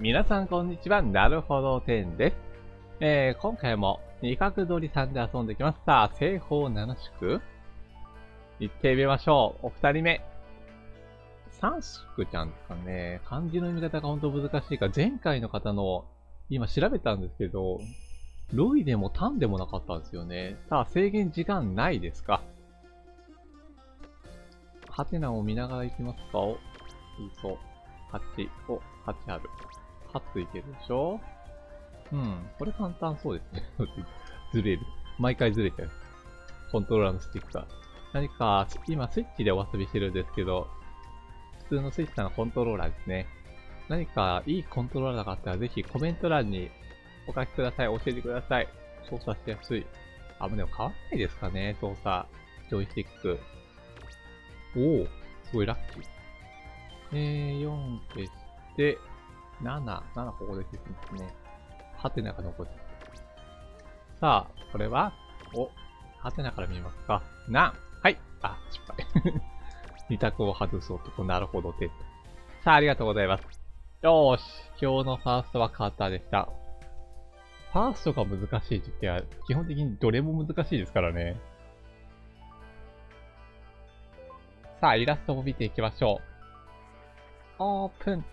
皆さんこんにちは。なるほど10です。今回も二角取りさんで遊んできました。西方七宿行ってみましょう。お二人目。三宿ちゃんですかね。漢字の読み方が本当難しいから、前回の方の、今調べたんですけど、ロイでもタンでもなかったんですよね。さあ、制限時間ないですか？ハテナを見ながら行きますか？お、いいそう。8、お、8ある。8いけるでしょ？うん。これ簡単そうですね。ずれる。毎回ずれちゃう。コントローラーのスティックが。何か、今スイッチでお遊びしてるんですけど、普通のスイッチさんのコントローラーですね。何かいいコントローラーがあったらぜひコメント欄にお書きください。教えてください。操作しやすい。あ、でも変わんないですかね、操作。ジョイスティック。おお、すごいラッキー。4消して、7ここで消すんですね。ハテナが残ってる。さあ、これは、ハテナから見ますか。はい。あ、失敗。二択を外す男、なるほど、で。さあ、ありがとうございます。よーし。今日のファーストはカーターでした。ファーストが難しい時期は、基本的にどれも難しいですからね。さあ、イラストを見ていきましょう。オープン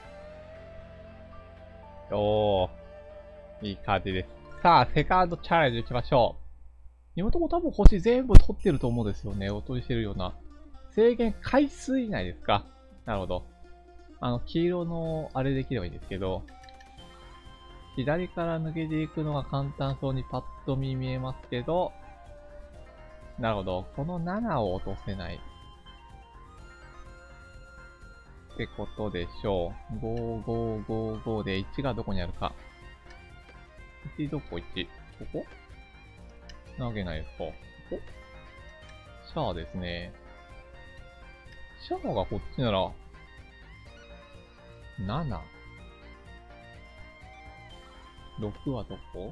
と。いい感じです。さあ、セカンドチャレンジ行きましょう。今のところ多分星全部取ってると思うんですよね。お取りしてるような。制限回数以内ですか？なるほど。黄色のあれできればいいんですけど、左から抜けていくのが簡単そうにパッと見えますけど、なるほど。この7を落とせない。ってことでしょう。5555で1がどこにあるか。1どこ ?1。ここ投げないですか？ここシャアですね。シャアがこっちなら、7。6はどこ？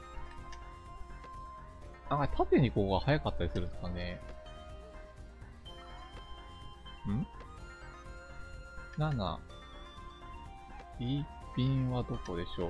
縦にこうが早かったりするんですかね。7。一品はどこでしょ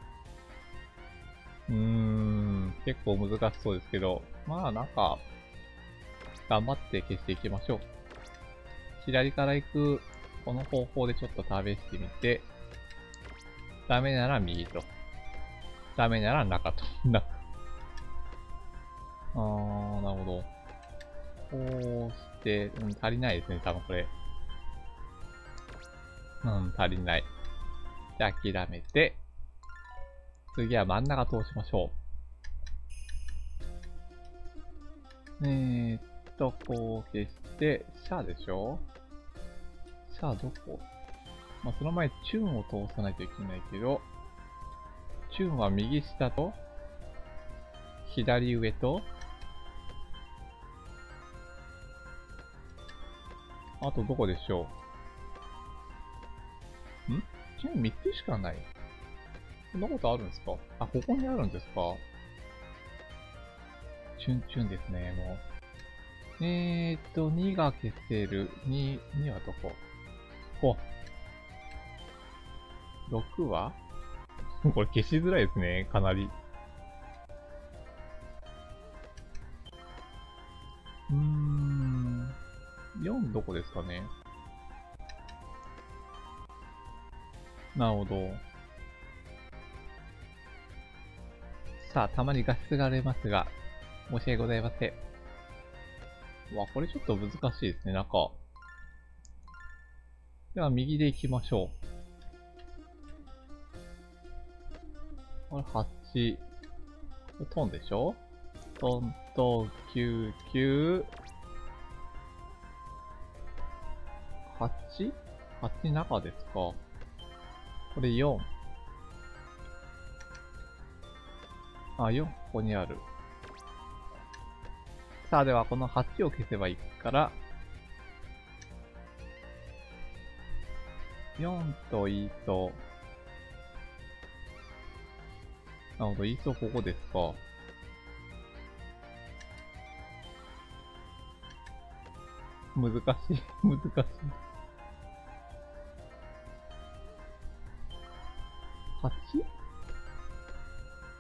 う？結構難しそうですけど、まあなんか、頑張って消していきましょう。左から行く、この方法でちょっと試してみて、ダメなら右と。ダメなら中と。なるほど。こうして、足りないですね、多分これ。足りない。じゃあ諦めて、次は真ん中通しましょう。こう消して、シャアでしょ？シャアどこ？まあ、その前、チューンを通さないといけないけど、チューンは右下と、左上と、あとどこでしょう？チューン3つしかない。そんなことあるんですか？あ、ここにあるんですか？チュンチュンですね、もう。2が消せる。2はどこ？6はこれ消しづらいですね、かなり。4どこですかね。なるほど。さあ、たまに画質が荒れますが、申し訳ございません。これちょっと難しいですね、中。では、右で行きましょう。これ8。トンでしょ？トンと9、9。8？ 8 中ですか？これ4。4ここにある。さあ、ではこの8を消せばいいから、4とイーソー。なるほど、イーソーここですか。難しい、難しい。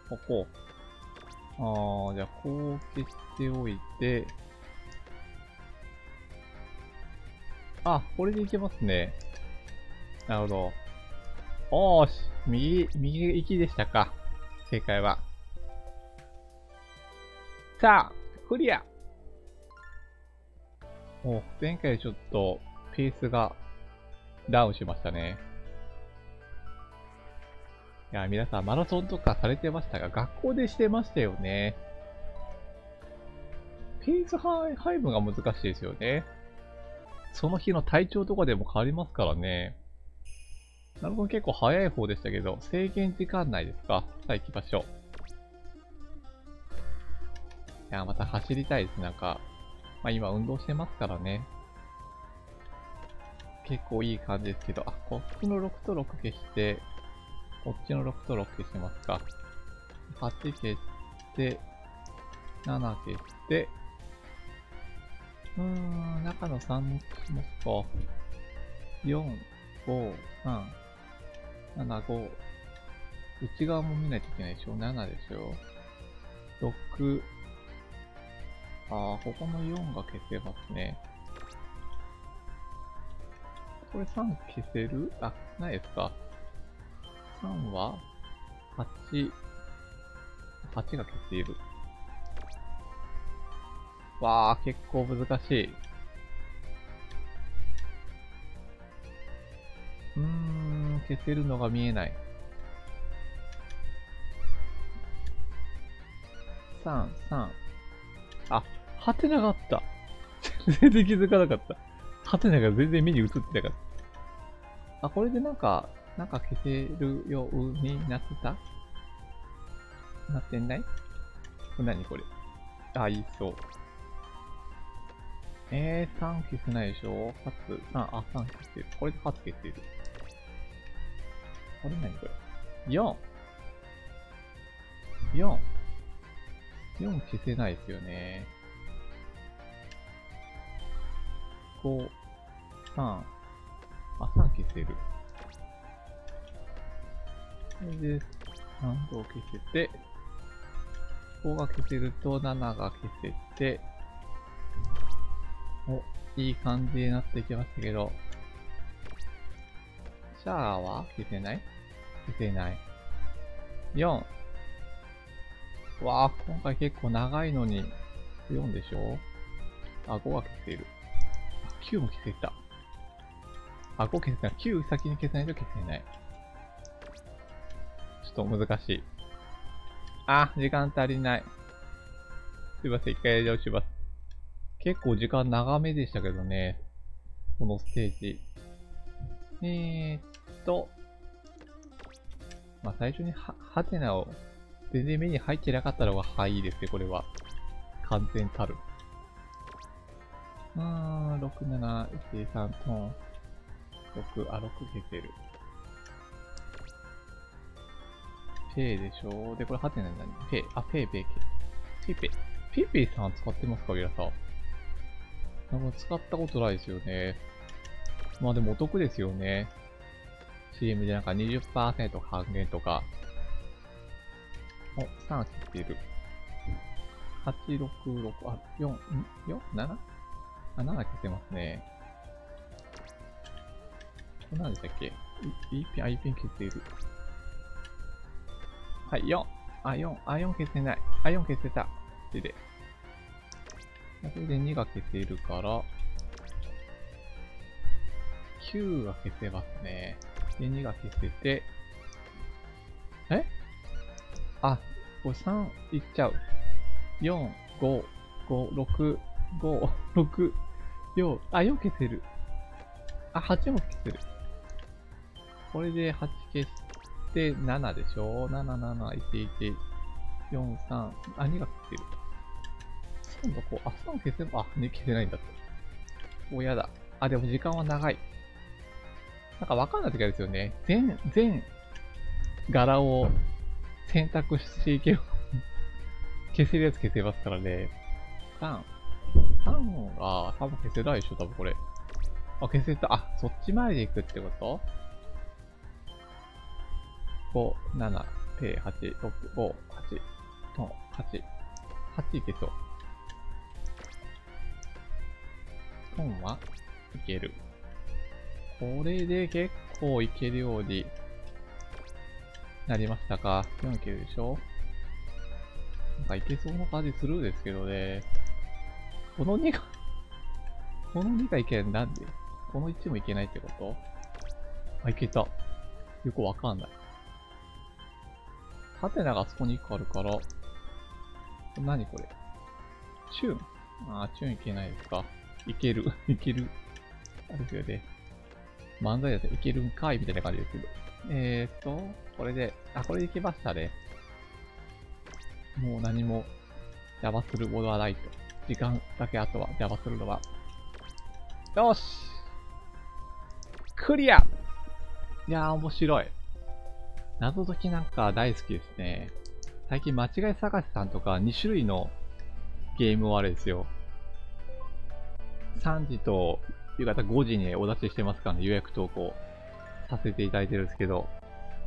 ここ。じゃあ、こう消しておいて、あ、これでいけますね。なるほど。おーし、右行きでしたか。正解は。さあ、クリア。前回ちょっと、ペースがダウンしましたね。いや、皆さんマラソンとかされてましたが、学校でしてましたよね。ペース配分が難しいですよね。その日の体調とかでも変わりますからね。なるほど、結構早い方でしたけど、制限時間内ですか。さあ行きましょう。いや、また走りたいです。なんか、まあ今運動してますからね。結構いい感じですけど、あ、こっちの6と6消して、こっちの6と6消しますか。8消して、7消して、中の3消しますか。4、5、3、7、5。内側も見ないといけないでしょ。7でしょ。6。ここの4が消せますね。これ3消せる？ないですか。3は、8が消せる。わー、結構難しい。消せるのが見えない。3、3。ハテナがあった。全然気づかなかった。ハテナが全然目に映ってなかった。これでなんか消せるようになってた？なってない？これ何これ？いいそう。3消せないでしょ？初、3消せる。これで初消せる。これ何これ？ 4！ 4！ 4消せないですよね。5、3、3消せる。それで、3を消せて、5が消せると7が消せて、いい感じになってきましたけど、シャアは消せない？消せない。4。わ今回結構長いのに、4でしょ？5が消せる。9も消せた。5消せた。9先に消せないと消せない。ちょっと難しい。時間足りない。すいません、一回やり直します。結構時間長めでしたけどね。このステージ。最初にハテナを全然目に入ってなかったのがいいですね、これは。完全たる。6、7、1、3、トン。6消せる。ペイでしょ。で、これハテナに何？ペイ。ペイ。ペイさん使ってますか、皆さん。なんか使ったことないですよね。でもお得ですよね。CM でなんか 20% 還元とか。3消せる。8、6、6、4、7？ 7消せますね。これ何でしたっけ？ E ピン消せる。はい、4。4消せない。4消せた。で。これで2が消せるから、9が消せますね。で、2が消せて、これ3いっちゃう。4、5、5、6、5、6、4、4消せる。8も消せる。これで8消して7でしょ？ 7、7、1、1、4、3、2が消せる。3のこう、3消せば、2消せないんだった。やだ。でも時間は長い。なんかわかんない時あるですよね。全柄を選択していけば消せるやつ消せますからね。3も消せないでしょ、多分これ。消せた。そっち前で行くってこと ?5、7、8、6、5、8、 トン、8。8いけそう。トンはいける。これで結構いけるようになりましたか。4いけるでしょ。なんかいけそうな感じするんですけどね。この2がこの2がいけない。なんでこの1もいけないってこと？あ、いけた。よくわかんない。ハテナがあそこに1個あるから、何これ？チューン。あー、チューンいけないですか。いける。いける。あれですよね。漫才だといけるんかいみたいな感じですけど。これで、これでいけましたね。もう何も邪魔するものはないと。時間だけあとは邪魔するのは。よし！クリア！いやー面白い。謎解きなんか大好きですね。最近間違い探しさんとか2種類のゲームをあれですよ。3時と夕方5時にお出ししてますからね、予約投稿させていただいてるんですけど、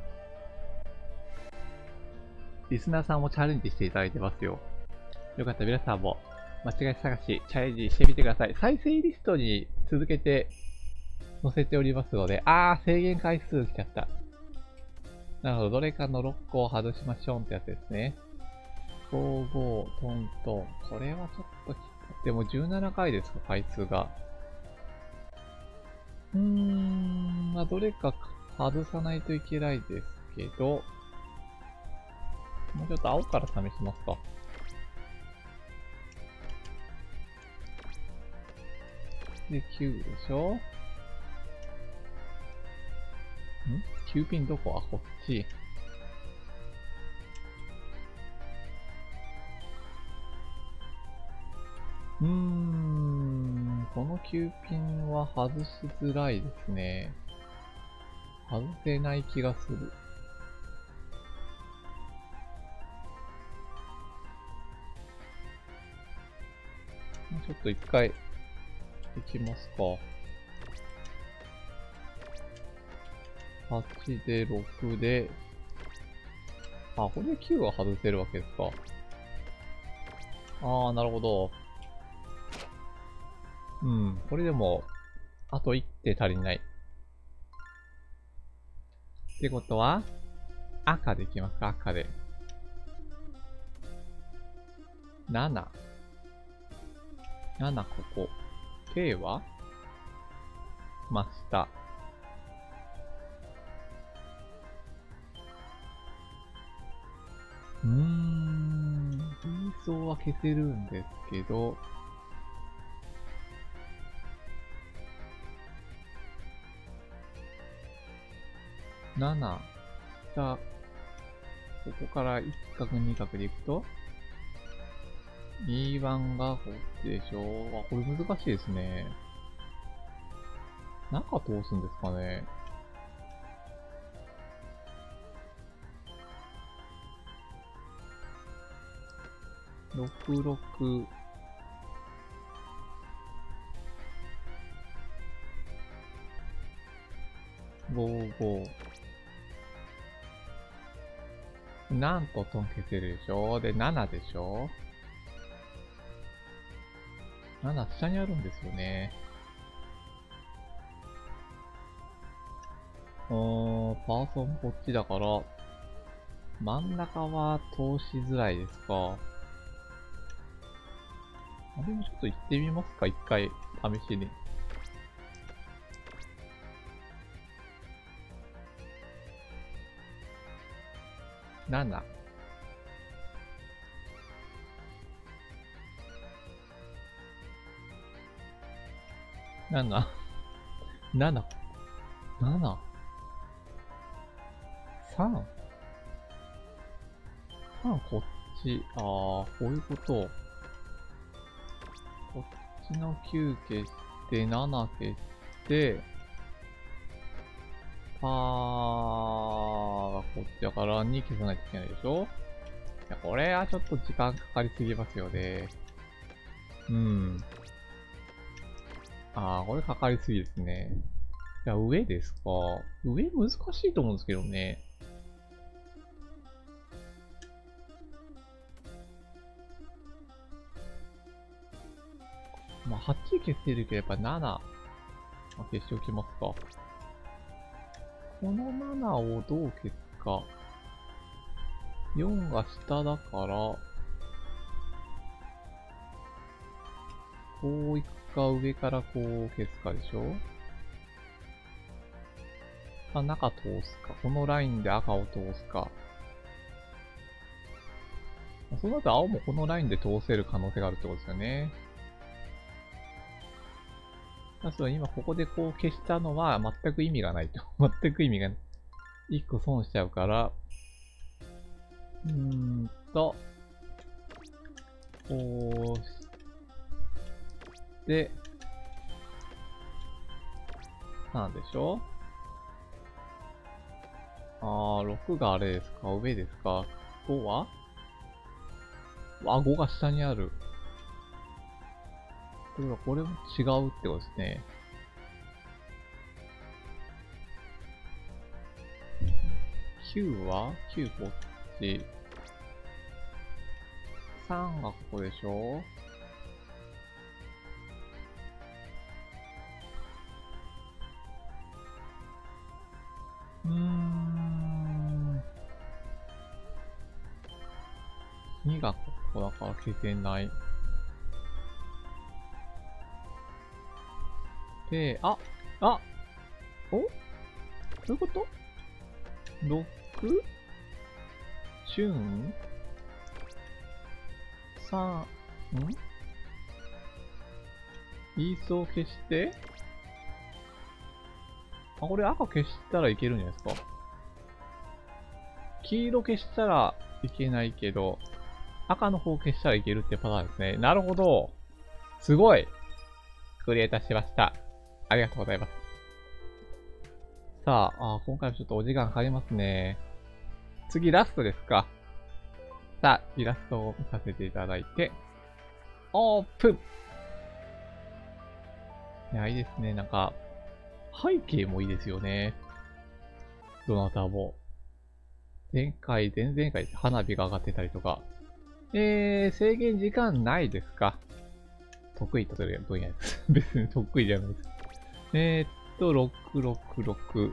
リスナーさんもチャレンジしていただいてますよ。よかったら皆さんも間違い探しチャレンジしてみてください。再生リストに続けて載せておりますので、制限回数来ちゃった。なるほど、どれかの6個を外しましょうってやつですね。55、トントン。これはちょっときつい。でも17回ですか、回数が。どれか外さないといけないですけど、もうちょっと青から試しますか。で、9でしょ？ 9 ピンどこ？こっち。この9ピンは外しづらいですね。外せない気がする。ちょっと一回、いきますか。8で6で、これで9は外せるわけですか。なるほど。これでも、あと1手足りない。ってことは、赤でいきますか、赤で。7。7ここ。K は真下。位相は消せるんですけど、7、下、ここから1角2角でいくと、E1 がこっちでしょ。これ難しいですね。中通すんですかね。66、55。なんとトン消せるでしょ。で、7でしょ。7下にあるんですよね。パーソンこっちだから、真ん中は通しづらいですか。でもちょっと行ってみますか、一回、試しに。7。7。7。7。3。3こっち。こういうこと。こっちの9消して、7消して、パーがこっちだから2消さないといけないでしょ。いや、これはちょっと時間かかりすぎますよね。これかかりすぎですね。じゃあ上ですか。上難しいと思うんですけどね。 まあ、8消せるけど、やっぱ7、まあ、消しておきますか。この7をどう消すか。4が下だから、こういくか、上からこう消すかでしょ。あ、中通すか。このラインで赤を通すか。そうなると青もこのラインで通せる可能性があるってことですよね。だから今ここでこう消したのは全く意味がないと。全く意味がない。1個損しちゃうから、こうして、3でしょ。6があれですか、上ですか。5は5が下にある。ということはこれも違うってことですね。9は ?9 こっち。3がここでしょ。2がここだから消せない。で、おどういうこと ?6? チューン ?3、イースを消して、これ赤消したらいけるんじゃないですか。黄色消したらいけないけど、赤の方消したらいけるってパターンですね。なるほど。すごい。クリエイターしました。ありがとうございます。さあ、今回もちょっとお時間かかりますね。次ラストですか。さあ、イラストを見させていただいて、オープン。いや、いいですね。なんか、背景もいいですよね。どなたも。前々回花火が上がってたりとか。制限時間ないですか？得意とする分野です。別に得意じゃないです。666。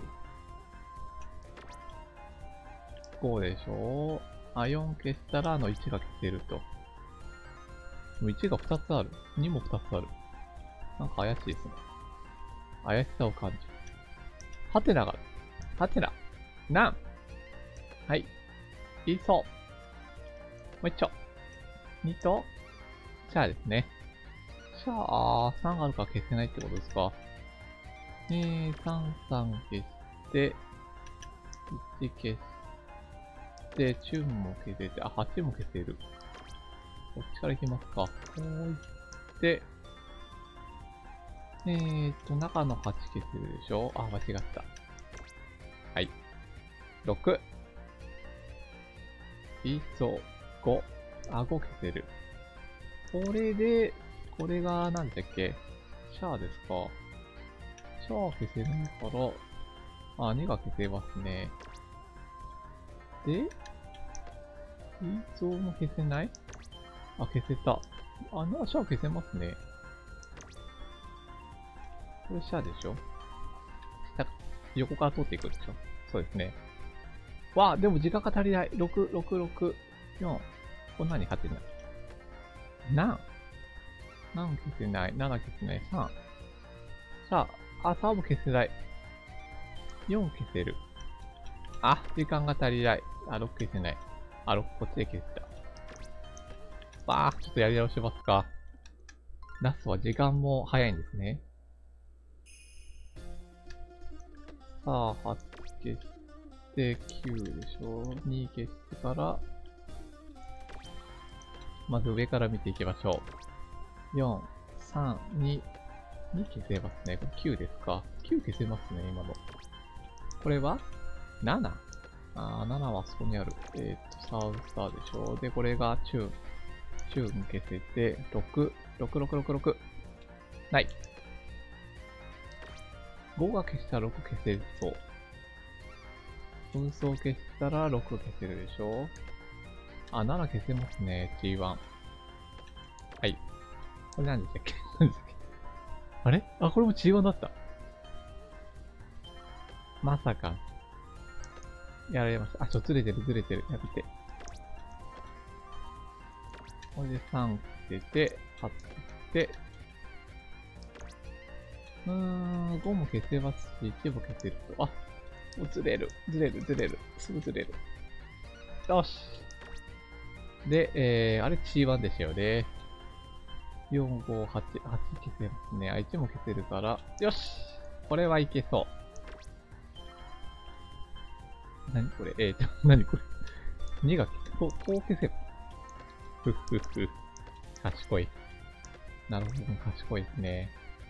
こうでしょう。4消したら1が消せると。1が2つある。2も2つある。なんか怪しいですね。怪しさを感じる。ハテナがある。ハテナ。なんはい。いいそう。もう一丁。2と、シャアですね。シャア、3があるから消せないってことですか。3、3消して、1消して、チューンも消せて、8も消せる。こっちから行きますか。こういって、中の8消せるでしょ。間違った。はい。6。いいそう。5。5消せる。これで、これが何だっけ？シャアですか？シャア消せないから、2が消せますね。で、いいそうも消せない？消せた。シャア消せますね。これシャアでしょ？横から通っていくでしょ？そうですね。でも時間が足りない。6、6、6、4。こんなに勝てない。何消せない。7消せない。3。さあ、3も消せない。4消せる。時間が足りない。6消せない。6こっちで消せた。ちょっとやり直しますか。ラストは時間も早いんですね。さあ、8消して9でしょ。2消してから、まず上から見ていきましょう。4、3、2、2消せますね。これ9ですか。9消せますね、今の。これは 7？ 7はそこにある。サウスターでしょ。で、これがチューン消せて、6、6、6、6、6。ない。5が消したら6消せるそう。紛争消したら6消せるでしょ。7消せますね、T1。はい。これ何でしたっけ何でしたっけあれあ、これもG1だった。まさか。やられました。あ、ずれてる。やめて。これで3出て、8出て、5も消せますし、1も消せると。あ、もうずれる。すぐずれる。よし。で、あれ T1 でしたよね。4、5、8、8消せますね。1も消せるから。よし。これはいけそう。何これ何これ ?2 がこう消せば。賢い。なるほど、賢いですね。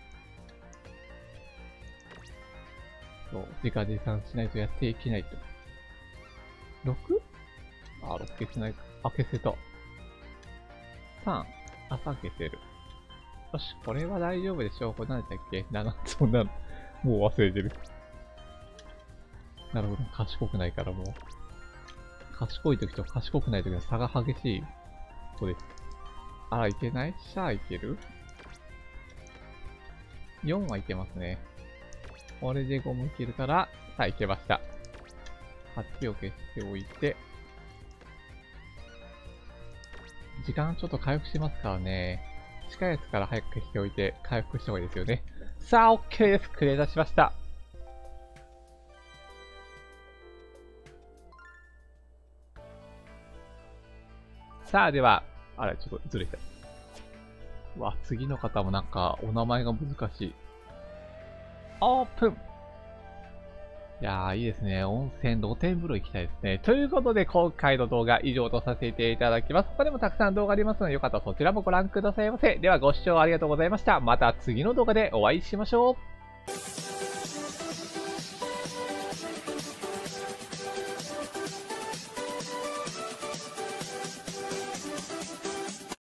そう、自画自賛しないとやっていけないと。6? あ、6消せないか。あ、消せた。3。あ、3消せる。よし、これは大丈夫でしょう。これ何だっけ ?7、そんなの。もう忘れてる。なるほど、賢くないからもう。賢い時と賢くない時の差が激しい。そうです。あら、いけないシャアいける ?4 はいけますね。これで5もいけるから、さあ、いけました。8を消しておいて、時間ちょっと回復しますからね。近いやつから早く消しておいて、回復した方がいいですよね。さあ、OK です。クリア出しました。さあ、では、あれ、ちょっとずれた。うわ、次の方もなんか、お名前が難しい。オープン。いやー、いいですね。温泉、露天風呂行きたいですね。ということで、今回の動画以上とさせていただきます。他でもたくさん動画ありますので、よかったらそちらもご覧くださいませ。では、ご視聴ありがとうございました。また次の動画でお会いしましょう。